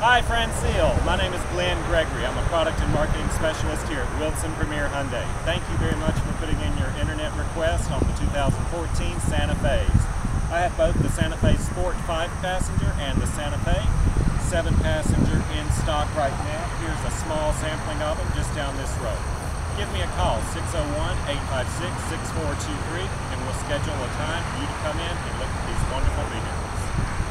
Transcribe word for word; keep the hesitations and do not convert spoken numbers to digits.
Hi Francille, my name is Glenn Gregory. I'm a product and marketing specialist here at Wilson Premier Hyundai. Thank you very much for putting in your internet request on the two thousand fourteen Santa Fe's. I have both the Santa Fe Sport five passenger and the Santa Fe seven passenger in stock right now. Here's a small sampling of them just down this road. Give me a call, six oh one, eight five six, six four two three, and we'll schedule a time for you to come in and look at these wonderful vehicles.